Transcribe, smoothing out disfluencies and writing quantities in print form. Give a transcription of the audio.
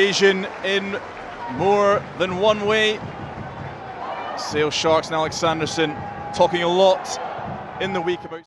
occasion in more than one way. Sale Sharks and Alex Sanderson talking a lot in the week about